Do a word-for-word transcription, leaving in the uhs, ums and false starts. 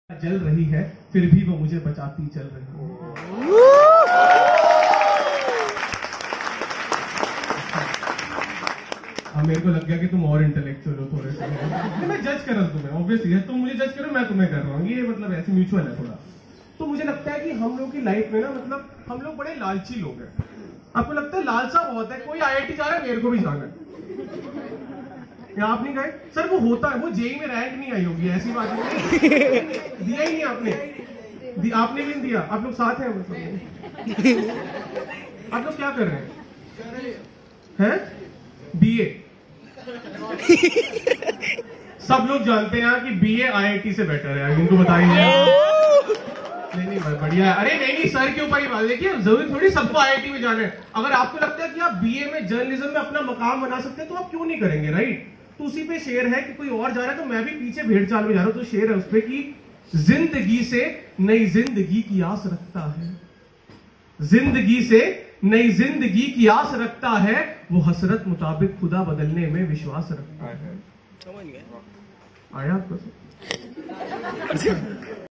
जल रही है फिर भी वो मुझे बचाती चल रही है। हाँ, मेरे को लग गया कि तुम और इंटेलेक्चुअल हो थोड़े से। मैं जज कर रहा हूँ तुम्हें, ऑब्वियसली तुम मुझे जज करो, मैं तुम्हें कर रहा हूँ, ये मतलब ऐसे म्यूचुअल है थोड़ा। तो मुझे लगता है कि हम लोग की लाइफ में ना, मतलब हम लोग बड़े लालची लोग हैं। आपको लगता है लालसा बहुत है, कोई आई आई टी जा रहा है, मेरे को भी जाना है। आप नहीं गए सर? वो होता है, वो जेई में रैंक नहीं आई होगी, ऐसी बात नहीं। दिया ही नहीं आपने, दि, आपने भी नहीं दिया। आप लोग साथ हैं मतलब? आप लोग क्या कर रहे हैं? हैं? बीए। सब लोग जानते हैं कि बीए आई आई टी से बेटर है, इनको बताइए। नहीं नहीं बढ़िया है। अरे नहीं नहीं सर के ऊपर ही बात, देखिए जरूरी थोड़ी सबको आई आई टी में जाना है। अगर आपको लगता है कि आप बीए में जर्नलिज्म में अपना मकाम बना सकते हैं तो आप क्यों नहीं करेंगे, राइट? तो उसी पे शेर है कि कोई और जा रहा है तो मैं भी पीछे भेड़ चाल में जा रहा हूं। तो शेर है उस पे कि जिंदगी से नई जिंदगी की आस रखता है, जिंदगी से नई जिंदगी की आस रखता है, वो हसरत मुताबिक खुदा बदलने में विश्वास रखता है। आया आपको?